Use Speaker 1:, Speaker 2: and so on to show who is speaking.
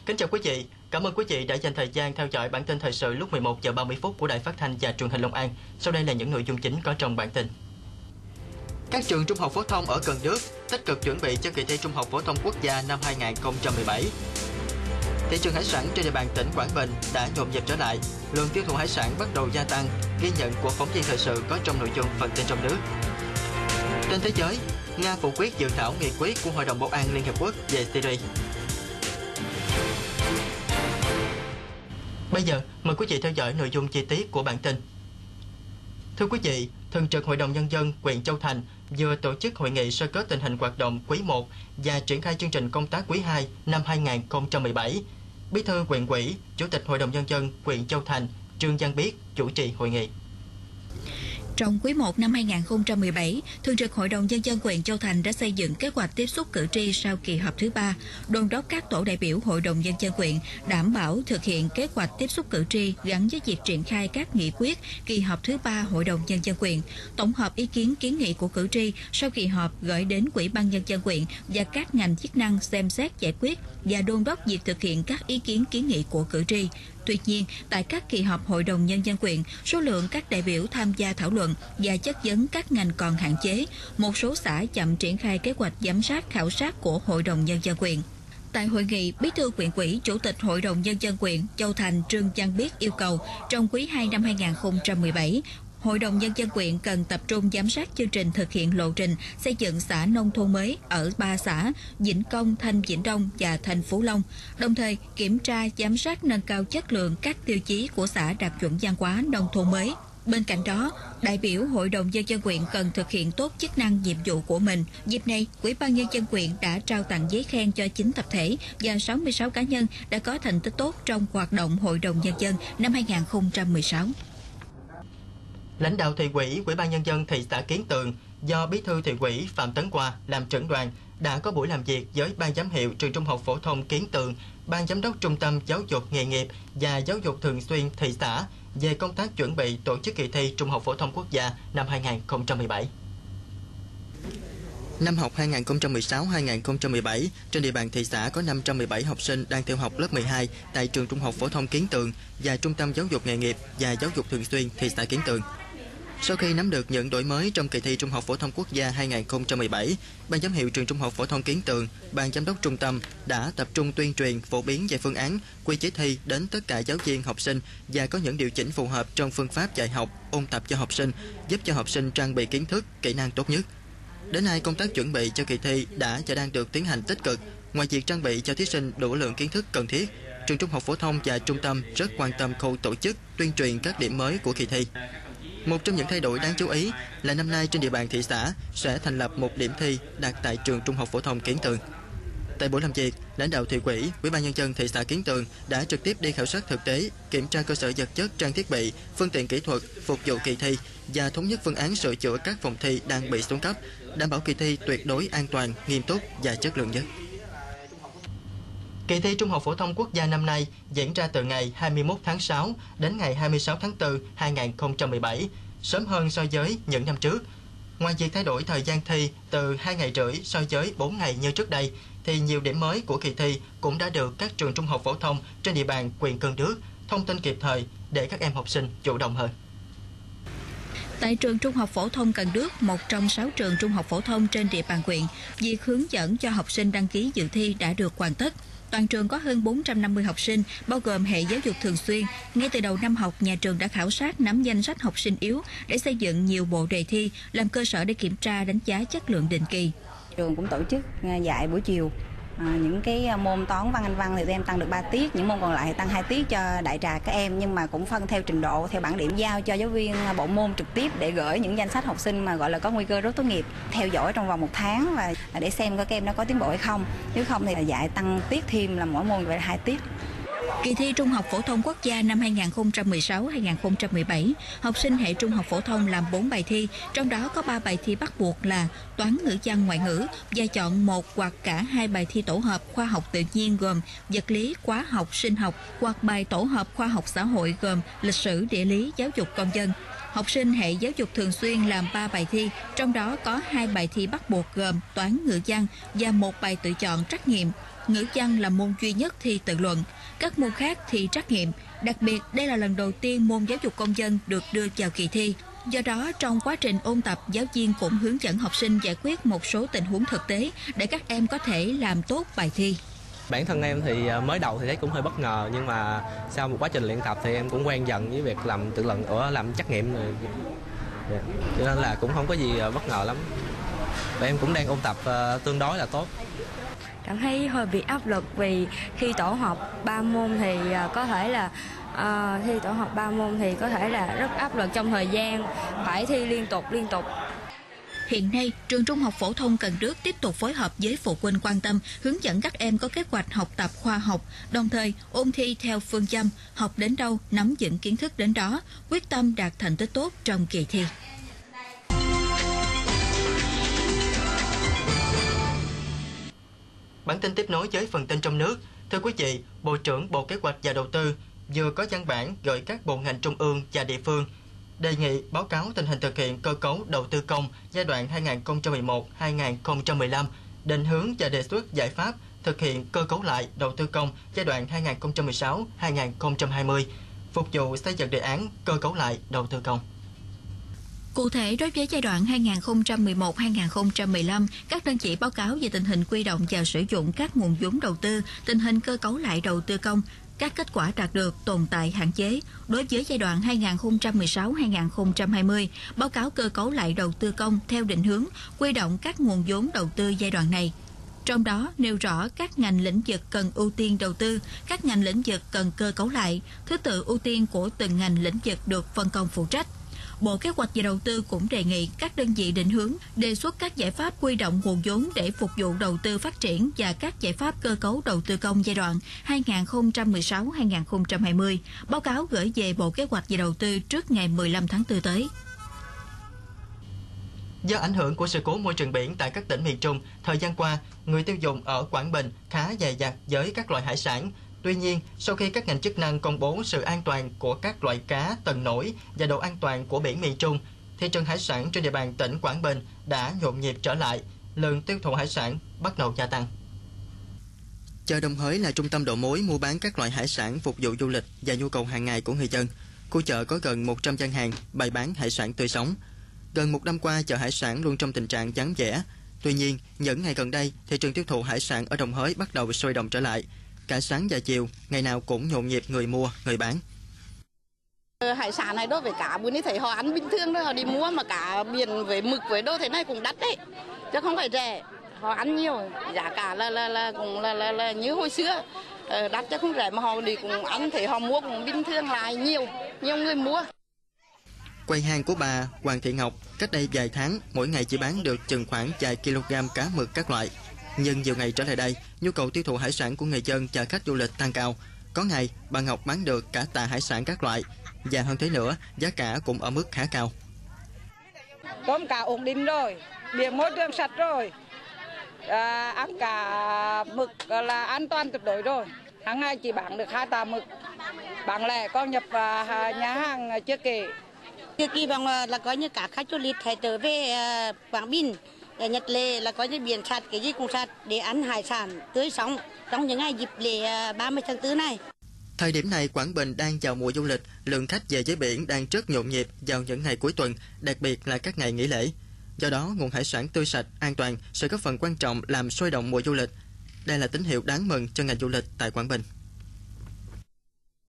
Speaker 1: Kính chào quý vị, cảm ơn quý vị đã dành thời gian theo dõi bản tin thời sự lúc 11 giờ 30 phút của Đài Phát thanh và Truyền hình Long An. Sau đây là những nội dung chính có trong bản tin. Các trường trung học phổ thông ở Cần Đước tích cực chuẩn bị cho kỳ thi Trung học phổ thông quốc gia năm 2017. Thị trường hải sản trên địa bàn tỉnh Quảng Bình đã nhộn nhịp trở lại, lượng tiêu thụ hải sản bắt đầu gia tăng, ghi nhận của phóng viên thời sự có trong nội dung phần tin trong nước. Trên thế giới, Nga phủ quyết dự thảo nghị quyết của Hội đồng Bảo an Liên Hợp Quốc về Syria. Bây giờ, mời quý vị theo dõi nội dung chi tiết của bản tin. Thưa quý vị, Thường trực Hội đồng Nhân dân huyện Châu Thành vừa tổ chức hội nghị sơ kết tình hình hoạt động quý 1 và triển khai chương trình công tác quý 2 năm 2017. Bí thư huyện ủy, Chủ tịch Hội đồng Nhân dân huyện Châu Thành Trương Văn Biết chủ trì hội nghị.
Speaker 2: Trong quý 1 năm 2017, Thường trực Hội đồng Nhân dân huyện Châu Thành đã xây dựng kế hoạch tiếp xúc cử tri sau kỳ họp thứ 3, đôn đốc các tổ đại biểu Hội đồng Nhân dân huyện đảm bảo thực hiện kế hoạch tiếp xúc cử tri gắn với việc triển khai các nghị quyết kỳ họp thứ 3 Hội đồng Nhân dân huyện, tổng hợp ý kiến kiến nghị của cử tri sau kỳ họp gửi đến Ủy ban Nhân dân huyện và các ngành chức năng xem xét giải quyết và đôn đốc việc thực hiện các ý kiến kiến nghị của cử tri. Tuy nhiên, tại các kỳ họp Hội đồng Nhân dân huyện, số lượng các đại biểu tham gia thảo luận và chất vấn các ngành còn hạn chế, một số xã chậm triển khai kế hoạch giám sát khảo sát của Hội đồng Nhân dân huyện. Tại hội nghị, Bí thư huyện ủy, Chủ tịch Hội đồng Nhân dân huyện Châu Thành Trương Văn Biết yêu cầu trong quý 2 năm 2017, Hội đồng Nhân dân huyện cần tập trung giám sát chương trình thực hiện lộ trình xây dựng xã nông thôn mới ở 3 xã Vĩnh Công, Thanh Vĩnh Đông và Thanh Phú Long, đồng thời kiểm tra giám sát nâng cao chất lượng các tiêu chí của xã đạt chuẩn văn hóa nông thôn mới. Bên cạnh đó, đại biểu Hội đồng Nhân dân huyện cần thực hiện tốt chức năng nhiệm vụ của mình. Dịp này, Ủy ban Nhân dân huyện đã trao tặng giấy khen cho 9 tập thể và 66 cá nhân đã có thành tích tốt trong hoạt động Hội đồng Nhân dân năm 2016.
Speaker 1: Lãnh đạo thị ủy, Ủy ban Nhân dân thị xã Kiến Tường do Bí thư thị ủy Phạm Tấn Khoa làm trưởng đoàn đã có buổi làm việc với Ban giám hiệu trường Trung học phổ thông Kiến Tường, Ban giám đốc Trung tâm Giáo dục nghề nghiệp và Giáo dục thường xuyên thị xã về công tác chuẩn bị tổ chức kỳ thi Trung học phổ thông quốc gia năm 2017. Năm học 2016-2017, trên địa bàn thị xã có 517 học sinh đang theo học lớp 12 tại trường Trung học phổ thông Kiến Tường và Trung tâm Giáo dục nghề nghiệp và Giáo dục thường xuyên thị xã Kiến Tường. Sau khi nắm được những đổi mới trong kỳ thi Trung học phổ thông quốc gia 2017, Ban giám hiệu trường Trung học phổ thông Kiến Tường, Ban giám đốc trung tâm đã tập trung tuyên truyền phổ biến về phương án, quy chế thi đến tất cả giáo viên, học sinh và có những điều chỉnh phù hợp trong phương pháp dạy học, ôn tập cho học sinh, giúp cho học sinh trang bị kiến thức, kỹ năng tốt nhất. Đến nay, công tác chuẩn bị cho kỳ thi đã và đang được tiến hành tích cực. Ngoài việc trang bị cho thí sinh đủ lượng kiến thức cần thiết, trường Trung học phổ thông và trung tâm rất quan tâm khâu tổ chức, tuyên truyền các điểm mới của kỳ thi. Một trong những thay đổi đáng chú ý là năm nay trên địa bàn thị xã sẽ thành lập một điểm thi đặt tại trường Trung học phổ thông Kiến Tường. Tại buổi làm việc, lãnh đạo thị ủy, Ủy ban Nhân dân thị xã Kiến Tường đã trực tiếp đi khảo sát thực tế, kiểm tra cơ sở vật chất, trang thiết bị, phương tiện kỹ thuật phục vụ kỳ thi và thống nhất phương án sửa chữa các phòng thi đang bị xuống cấp, đảm bảo kỳ thi tuyệt đối an toàn, nghiêm túc và chất lượng nhất. Kỳ thi Trung học phổ thông quốc gia năm nay diễn ra từ ngày 21 tháng 6 đến ngày 26 tháng 4 2017, sớm hơn so với những năm trước. Ngoài việc thay đổi thời gian thi từ 2 ngày rưỡi so với 4 ngày như trước đây, thì nhiều điểm mới của kỳ thi cũng đã được các trường trung học phổ thông trên địa bàn huyện Cần Đước thông tin kịp thời để các em học sinh chủ động hơn.
Speaker 2: Tại trường Trung học phổ thông Cần Đước, một trong 6 trường trung học phổ thông trên địa bàn huyện, việc hướng dẫn cho học sinh đăng ký dự thi đã được hoàn tất. Toàn trường có hơn 450 học sinh, bao gồm hệ giáo dục thường xuyên. Ngay từ đầu năm học, nhà trường đã khảo sát nắm danh sách học sinh yếu để xây dựng nhiều bộ đề thi, làm cơ sở để kiểm tra đánh giá chất lượng định kỳ.
Speaker 3: Trường cũng tổ chức dạy buổi chiều. Những cái môn toán, văn, anh văn thì tụi em tăng được 3 tiết, những môn còn lại thì tăng 2 tiết cho đại trà các em, nhưng mà cũng phân theo trình độ, theo bảng điểm giao cho giáo viên bộ môn trực tiếp để gửi những danh sách học sinh mà gọi là có nguy cơ rớt tốt nghiệp, theo dõi trong vòng 1 tháng và để xem các em nó có tiến bộ hay không. Nếu không thì dạy tăng tiết thêm là mỗi môn vậy là 2 tiết.
Speaker 2: Kỳ thi Trung học phổ thông quốc gia năm 2016-2017, học sinh hệ trung học phổ thông làm 4 bài thi, trong đó có 3 bài thi bắt buộc là toán, ngữ văn, ngoại ngữ và chọn một hoặc cả 2 bài thi tổ hợp khoa học tự nhiên gồm vật lý, hóa học, sinh học hoặc bài tổ hợp khoa học xã hội gồm lịch sử, địa lý, giáo dục công dân. Học sinh hệ giáo dục thường xuyên làm 3 bài thi, trong đó có 2 bài thi bắt buộc gồm toán, ngữ văn và 1 bài tự chọn trắc nghiệm. Ngữ văn là môn duy nhất thi tự luận, các môn khác thi trắc nghiệm. Đặc biệt, đây là lần đầu tiên môn giáo dục công dân được đưa vào kỳ thi. Do đó, trong quá trình ôn tập, giáo viên cũng hướng dẫn học sinh giải quyết một số tình huống thực tế để các em có thể làm tốt bài thi.
Speaker 4: Bản thân em thì mới đầu thì thấy cũng hơi bất ngờ, nhưng mà sau một quá trình luyện tập thì em cũng quen dần với việc làm tự luận làm trắc nghiệm rồi. Cho nên là cũng không có gì bất ngờ lắm. Và em cũng đang ôn tập tương đối là tốt.
Speaker 5: Cảm thấy hơi bị áp lực vì khi tổ hợp 3 môn thì có thể là rất áp lực trong thời gian phải thi liên tục.
Speaker 2: Hiện nay, trường Trung học phổ thông Cần Đước tiếp tục phối hợp với phụ huynh quan tâm, hướng dẫn các em có kế hoạch học tập khoa học, đồng thời ôn thi theo phương châm học đến đâu, nắm vững kiến thức đến đó, quyết tâm đạt thành tích tốt trong kỳ thi.
Speaker 1: Bản tin tiếp nối với phần tin trong nước. Thưa quý vị, Bộ trưởng Bộ Kế hoạch và Đầu tư vừa có văn bản gửi các bộ ngành trung ương và địa phương đề nghị báo cáo tình hình thực hiện cơ cấu đầu tư công giai đoạn 2011-2015, định hướng và đề xuất giải pháp thực hiện cơ cấu lại đầu tư công giai đoạn 2016-2020, phục vụ xây dựng đề án cơ cấu lại đầu tư công.
Speaker 2: Cụ thể, đối với giai đoạn 2011-2015, các đơn vị báo cáo về tình hình quy động và sử dụng các nguồn vốn đầu tư, tình hình cơ cấu lại đầu tư công, các kết quả đạt được, tồn tại, hạn chế. Đối với giai đoạn 2016-2020, báo cáo cơ cấu lại đầu tư công theo định hướng, quy động các nguồn vốn đầu tư giai đoạn này. Trong đó nêu rõ các ngành lĩnh vực cần ưu tiên đầu tư, các ngành lĩnh vực cần cơ cấu lại, thứ tự ưu tiên của từng ngành lĩnh vực được phân công phụ trách. Bộ Kế hoạch và Đầu tư cũng đề nghị các đơn vị định hướng, đề xuất các giải pháp huy động nguồn vốn để phục vụ đầu tư phát triển và các giải pháp cơ cấu đầu tư công giai đoạn 2016-2020, báo cáo gửi về Bộ Kế hoạch và Đầu tư trước ngày 15 tháng 4 tới.
Speaker 1: Do ảnh hưởng của sự cố môi trường biển tại các tỉnh miền Trung, thời gian qua, người tiêu dùng ở Quảng Bình khá dè dặt với các loại hải sản. Tuy nhiên, sau khi các ngành chức năng công bố sự an toàn của các loại cá tần nổi và độ an toàn của biển miền Trung, thị trường hải sản trên địa bàn tỉnh Quảng Bình đã nhộn nhịp trở lại, lượng tiêu thụ hải sản bắt đầu gia tăng. Chợ Đồng Hới là trung tâm đầu mối mua bán các loại hải sản phục vụ du lịch và nhu cầu hàng ngày của người dân. Khu chợ có gần 100 gian hàng bày bán hải sản tươi sống. Gần một năm qua, chợ hải sản luôn trong tình trạng vắng vẻ. Tuy nhiên, những ngày gần đây, thị trường tiêu thụ hải sản ở Đồng Hới bắt đầu sôi động trở lại. Cả sáng và chiều, ngày nào cũng nhộn nhịp người mua, người bán.
Speaker 6: Hải sản này đối với cá bữa nay thấy họ ăn bình thường thôi, họ đi mua mà cá biển với mực với đô thế này cũng đắt đấy, chứ không phải rẻ. Họ ăn nhiều, giá cả là như hồi xưa, đắt chứ không rẻ, mà họ đi cũng ăn thấy họ mua cũng bình thường lại, nhiều người mua.
Speaker 1: Quầy hàng của bà Hoàng Thị Ngọc cách đây vài tháng mỗi ngày chỉ bán được chừng khoảng vài kg cá mực các loại. Nhưng nhiều ngày trở lại đây, nhu cầu tiêu thụ hải sản của người dân và khách du lịch tăng cao. Có ngày, bà Ngọc bán được cả tạ hải sản các loại. Và hơn thế nữa, giá cả cũng ở mức khá cao.
Speaker 7: Tôm cá ổn định rồi, biển môi trường sạch rồi. Ăn cả mực là an toàn tuyệt đối rồi. Hàng ngày chỉ bán được 2 tạ mực. Bán lẻ con nhập nhà hàng chưa kể.
Speaker 8: Chưa kỳ vọng là có như cả khách du lịch hay trở về Quảng Bình, Nhật Lệ là có như biển sạch, cái gì cũng sạch để ăn hải sản tươi sống trong những ngày dịp lễ 30 tháng 4 này.
Speaker 1: Thời điểm này, Quảng Bình đang vào mùa du lịch, lượng khách về với biển đang rất nhộn nhịp vào những ngày cuối tuần, đặc biệt là các ngày nghỉ lễ. Do đó, nguồn hải sản tươi sạch, an toàn sẽ góp phần quan trọng làm sôi động mùa du lịch. Đây là tín hiệu đáng mừng cho ngành du lịch tại Quảng Bình.